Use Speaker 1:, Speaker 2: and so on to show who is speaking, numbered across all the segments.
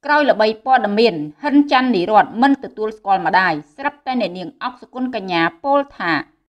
Speaker 1: ក្រោយល្បីព័ត៌មានហិនច័ន្ទនិរ័ត្នមិនទទួលស្គាល់ម្ដាយស្រាប់តែអ្នកនាងអុកសុគន្ធកញ្ញាពោលថា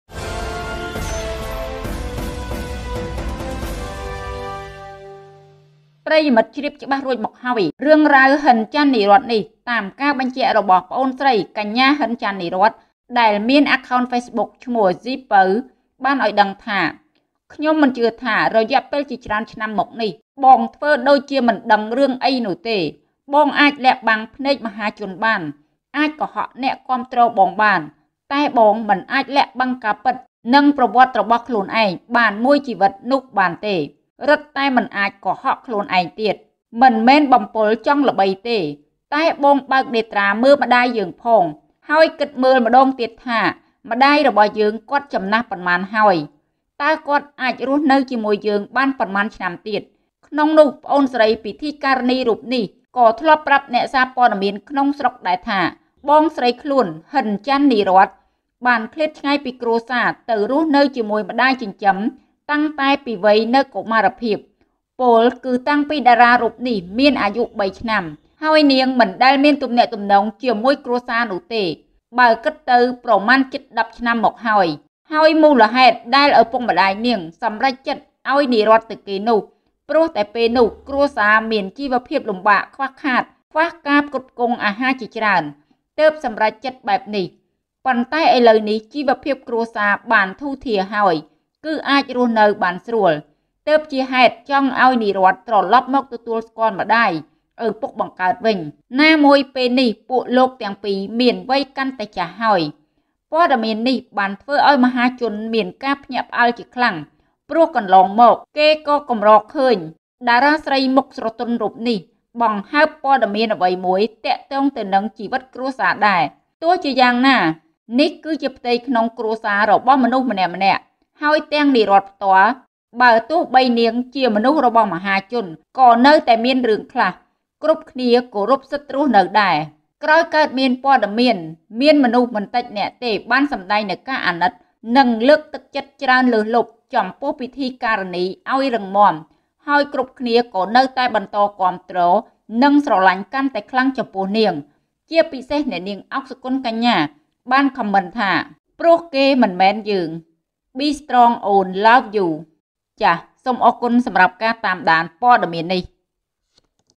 Speaker 1: ប្រិយមិត្តជ្រាបច្បាស់រួចមកហើយរឿងរ៉ាវហិនច័ន្ទនិរ័ត្ននេះតាមការបញ្ជាក់របស់ប្អូនស្រីកញ្ញាហិនច័ន្ទនិរ័ត្នដែលមាន account Facebook ឈ្មោះ Zipper បានឲ្យដឹងថាខ្ញុំមិនជឿថារយៈពេលជាច្រើនឆ្នាំមកនេះបងធ្វើដូចជាមិនដឹងរឿងអីនោះទេបងអាចលាក់បាំងភ្នែកមហាជនបានអាចកុហកអ្នកគាំទ្របងបានតែបងមិនអាចលាក់បាំងការពិតនិងប្រវត្តិរបស់ខ្លួនឯងបានមួយជីវិតនោះបានទេរឹតតែមិនអាចកុហកខ្លួនឯងទៀតមិនមែនបំពល់ចង់ល្បីទេតែបងបើកនេត្រាមើលម្ដាយយើងផងហើយគិតមើលម្ដងទៀតថាម្ដាយរបស់យើងគាត់ចំណាស់ប៉ុន្មានហើយតើគាត់អាចរស់នៅជាមួយយើងបានប៉ុន្មានឆ្នាំទៀតក្នុងនោះប្អូនស្រីពិធីការនីរូបនេះក៏ធ្លាប់ប្រាប់អ្នកសារព័ត៌មានក្នុងស្រុកដែរថាបងស្រីខ្លួនហិនច័ន្ទនិរ័ត្នបានឃ្លាតឆ្ងាយពីគ្រួសារទៅរស់នៅជាមួយម្ដាយចិញ្ចឹមតាំងតែពីវ័យនៅកុមារភាពពលគឺតាំងពីតារារូបនេះមានអាយុ3ឆ្នាំហើយនាងមិនដែលមានទំនាក់ទំនងជាមួយគ្រួសារនោះទេបើគិតទៅប្រមាណជិត10ឆ្នាំមកហើយមូលហេតុដែលឪពុកម្ដាយនាងសម្រេចចិត្តឲ្យនិរ័ត្នទៅគេនោះព្រោះតែពេលនោះគ្រួសារមានជីវភាពលំបាកខ្វះខាតខ្វះការផ្គត់ផ្គង់អាហារជាច្រើនទើបសម្រេចចិត្តបែបនេះប៉ុន្តែឥឡូវនេះជីវភាពគ្រួសារបានធូរធារហើយគឺអាចរស់នៅបានស្រួលទើបជាហេតុចង់ឲ្យនិរ័ត្នត្រឡប់មកទទួលស្គាល់ម្ដាយឪពុកបង្កើតវិញណាមួយពេលនេះពួកលោកទាំងពីរមានវ័យកាន់តែចាស់ហើយព័ត៌មាននេះបានធ្វើឲ្យមហាជនមានការភ្ញាក់ផ្អើលជាខ្លាំងព្រោះកន្លងមកគេក៏កម្រឃើញតារាស្រីមុខស្រទន់រូបនេះបង្ហើបព័ត៌មានអ្វីមួយតាក់ទងទៅនឹងជីវិតគ្រួសារដែរទោះជាយ៉ាងណានេះគឺជាផ្ទៃក្នុងគ្រួសាររបស់មនុស្សម្នាក់ហើយទាំងនិរ័ត្នផ្ទាល់បើទោះបីនាងជាមនុស្សរបស់មហាជនក៏នៅតែមានរឿងខ្លះគ្រប់គ្នាគោរពសិទ្ធិរស់នៅដែរក្រោយកើតមានព័ត៌មានមនុស្សមិនតិចអ្នកទេបានសម្ដែងនៅការអាណិតនិងលើកទឹកចិត្តច្រើនលើសលប់ចំពោះពិធីការនីឲ្យរឹងមាំហើយគ្រប់គ្នាក៏នៅតែបន្តគាំទ្រនិងស្រឡាញ់កាន់តែខ្លាំងចំពោះនាងជាពិសេសអ្នកនាងអុកសុគន្ធកញ្ញាបានខមមិនថាព្រោះគេមិនមែនយើង Be strong own love you ចាសសូមអរគុណសម្រាប់ការតាមដានព័ត៌មាននេះ